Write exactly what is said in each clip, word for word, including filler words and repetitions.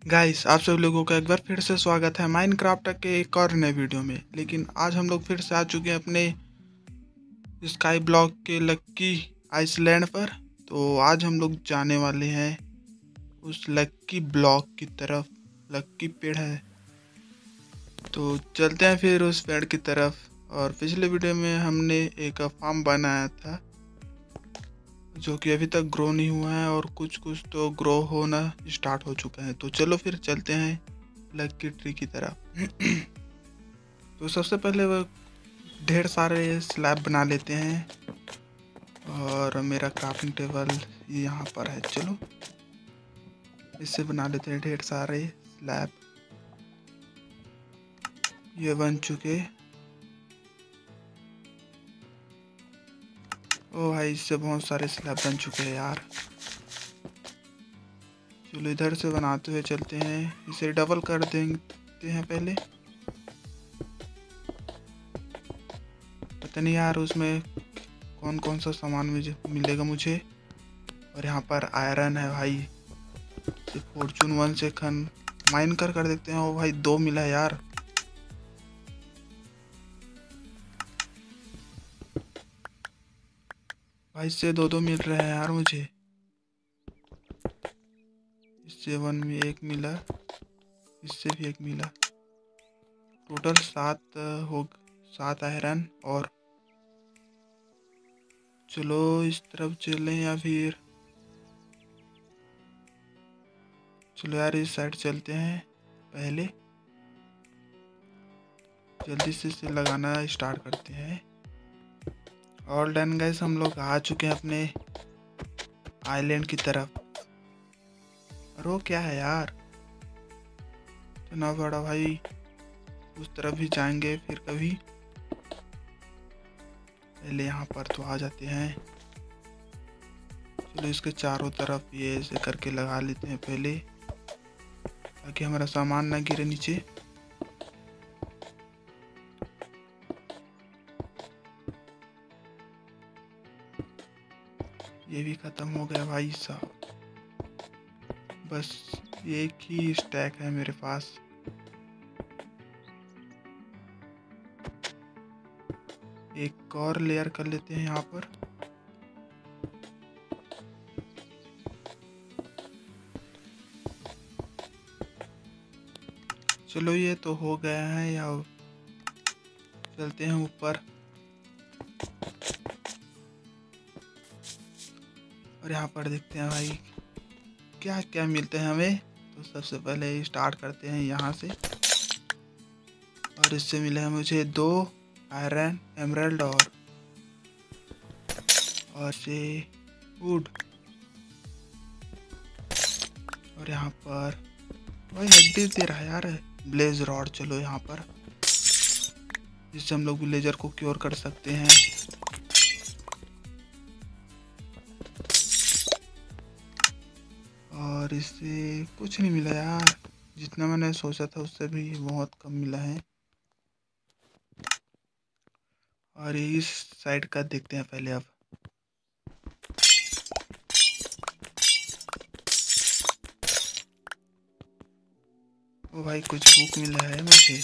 Guys, आप सभी लोगों का एक बार फिर से स्वागत है माइनक्राफ्ट के एक और नए वीडियो में। लेकिन आज हम लोग फिर से आ चुके हैं अपने स्काई ब्लॉक के लक्की आइसलैंड पर। तो आज हम लोग जाने वाले हैं उस लक्की ब्लॉक की तरफ। लक्की पेड़ है, तो चलते हैं फिर उस पेड़ की तरफ। और पिछले वीडियो में हमने एक फार्म बनाया था जो कि अभी तक ग्रो नहीं हुआ है, और कुछ कुछ तो ग्रो होना स्टार्ट हो चुका है। तो चलो फिर चलते हैं लक्की ट्री की तरफ। तो सबसे पहले वो ढेर सारे स्लैब बना लेते हैं, और मेरा क्राफ्टिंग टेबल यहाँ पर है। चलो इससे बना लेते हैं ढेर सारे स्लैब। ये बन चुके। ओ भाई, इससे बहुत सारे स्लैब बन चुके हैं यार। चलो इधर से बनाते हुए चलते हैं, इसे डबल कर देते हैं पहले। पता नहीं यार उसमें कौन कौन सा सामान मुझे मिलेगा मुझे। और यहाँ पर आयरन है भाई, फॉर्चून वन से खन माइन कर कर देखते हैं। ओ भाई, दो मिला है यार। भाई इससे दो दो मिल रहे हैं यार मुझे। इससे वन में एक मिला, इससे भी एक मिला। टोटल सात हो सात आयरन। और चलो इस तरफ चलें या फिर चलो यार इस साइड चलते हैं। पहले जल्दी से इसे लगाना स्टार्ट करते हैं। और डन गाइस, हम लोग आ चुके हैं अपने आइलैंड की तरफ। और वो क्या है यार, इतना बड़ा भाई। उस तरफ भी जाएंगे फिर कभी। पहले यहाँ पर तो आ जाते हैं। चलो इसके चारों तरफ ये ऐसे करके लगा लेते हैं पहले, ताकि हमारा सामान ना गिरे नीचे। ये भी खत्म हो गया भाई साहब। बस एक ही स्टैक है मेरे पास। एक और लेयर कर लेते हैं यहाँ पर। चलो ये तो हो गया है। या चलते हैं ऊपर, और यहाँ पर देखते हैं भाई क्या क्या मिलते हैं हमें। तो सबसे पहले स्टार्ट करते हैं यहाँ से। और इससे मिले हैं मुझे दो आयरन एमराल्ड और और से वुड। और यहाँ पर भाई हड्डी दे रहा है यार, ब्लेज रॉड। चलो यहाँ पर, जिससे हम लोग विलेजर को क्योर कर सकते हैं। और इससे कुछ नहीं मिला यार, जितना मैंने सोचा था उससे भी बहुत कम मिला है। और इस साइड का देखते हैं पहले अब। ओ भाई, कुछ बुक मिला है मुझे।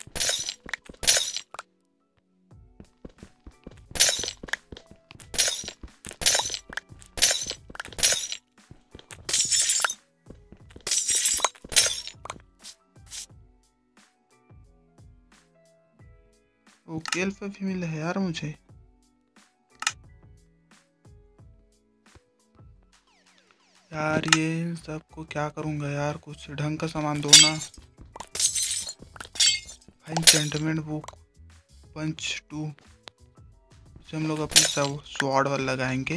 ओ केल पे भी मिला है यार मुझे। यार ये सबको क्या करूँगा यार, कुछ ढंग का सामान दो ना। एन्चेंटमेंट बुक पंच टू से हम लोग अपने सब स्वॉर्ड वाला लगाएंगे।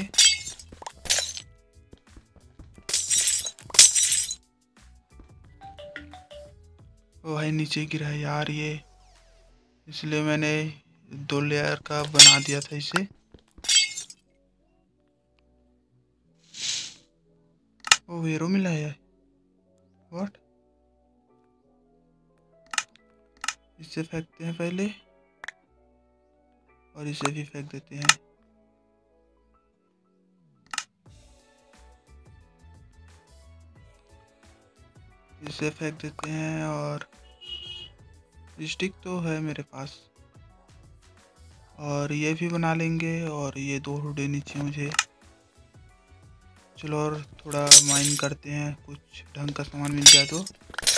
ओ भाई नीचे गिरा है यार ये, इसलिए मैंने दो लेयर का बना दिया था इसे। ओ हीरो मिला है व्हाट। इसे फेंकते हैं पहले, और इसे भी फेंक देते हैं। इसे फेंक देते हैं और स्टिक तो है मेरे पास, और ये भी बना लेंगे। और ये दो हुडें चाहिए मुझे। चलो और थोड़ा माइन करते हैं, कुछ ढंग का सामान मिल जाए तो।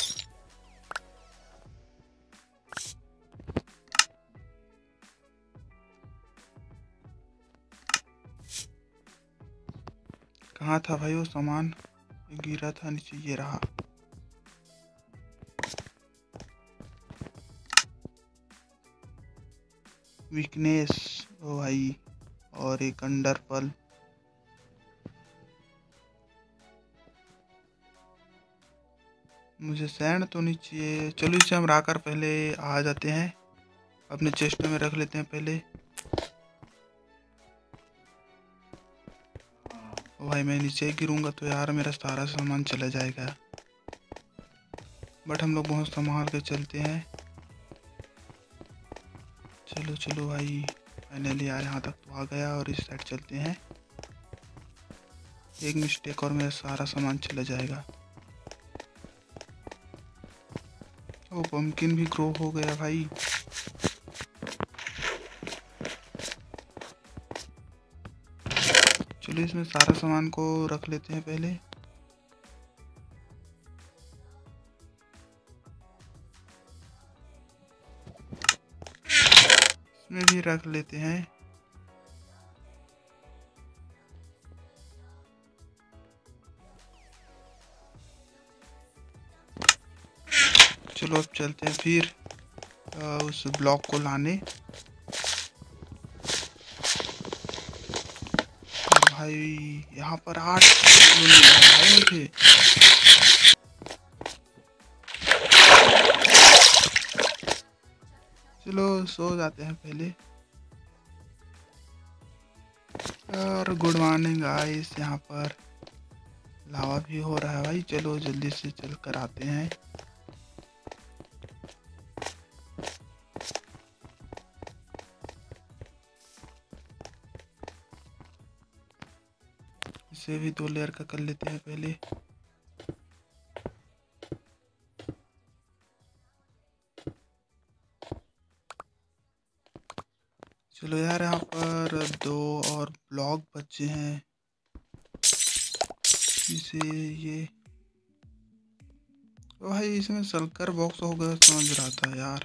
कहाँ था भाई वो सामान, गिरा था नीचे, ये रहा। वीकनेस, ओ भाई, और एक अंडर पल। मुझे सैंड तो नहीं चाहिए। चलो इसे हम राकर पहले आ जाते हैं, अपने चेस्ट में रख लेते हैं पहले। ओ भाई, मैं नीचे गिरूंगा तो यार मेरा सारा सामान चला जाएगा, बट हम लोग बहुत संभाल के चलते हैं। चलो चलो भाई, फाइनली यार यहाँ तक तो आ गया, और इस साइड चलते हैं। एक मिस्टेक और मेरा सारा सामान चला जाएगा। ओ, पम्पकिन भी ग्रो हो गया भाई। चलो इसमें सारा सामान को रख लेते हैं पहले। इसमें भी रख लेते हैं। चलो अब चलते हैं फिर आ, उस ब्लॉक को लाने। और भाई यहाँ पर आठ भाई मुझे। चलो सो जाते हैं पहले। और गुड मॉर्निंग गाइस, यहाँ पर लावा भी हो रहा है भाई। चलो जल्दी से चल कर आते हैं। इसे भी दो लेयर का कर लेते हैं पहले। चलो यार, यहाँ पर दो और ब्लॉक बचे हैं। इसे ये, तो भाई इसमें सल्कर बॉक्स हो गया समझ रहा था यार,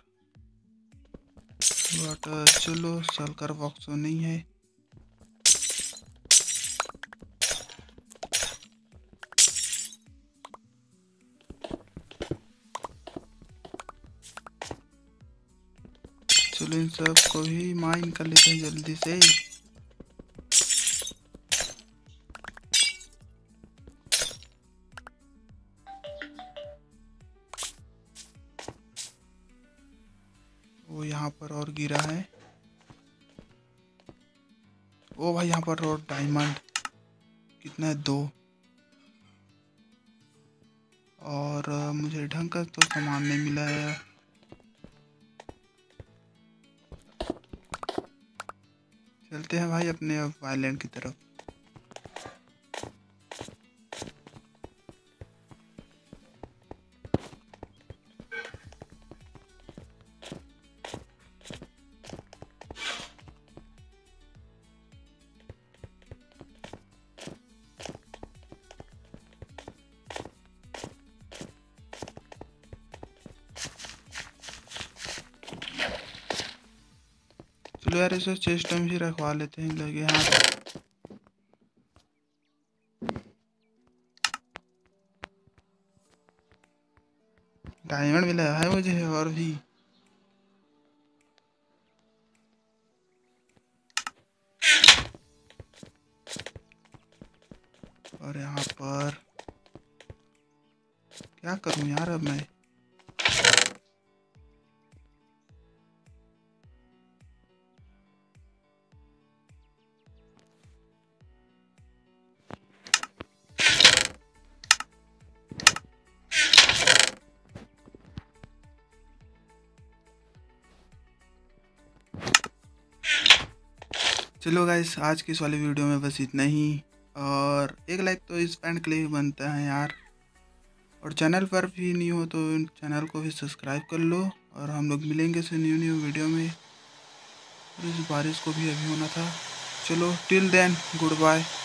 बट चलो सल्कर बॉक्स तो नहीं है। चलो इन सब को भी माइन कर लेते हैं जल्दी से। वो यहाँ पर और गिरा है। ओ भाई, यहाँ पर और डायमंड कितना है, दो। और मुझे ढंग का तो सामान नहीं मिला है। चलते हैं भाई अपने अब आइलैंड की तरफ। चलो यार, इसे चेस्ट में भी रखवा लेते हैं लगे हाथ। डायमंड मिला है मुझे और भी। और यहाँ पर क्या करूं यार अब मैं। चलो गाइस, आज की इस वाली वीडियो में बस इतना ही। और एक लाइक तो इस पैंट के लिए भी बनता है यार। और चैनल पर भी नहीं हो तो चैनल को भी सब्सक्राइब कर लो। और हम लोग मिलेंगे से न्यू न्यू वीडियो में। और इस बारिश को भी अभी होना था। चलो टिल देन गुड बाय।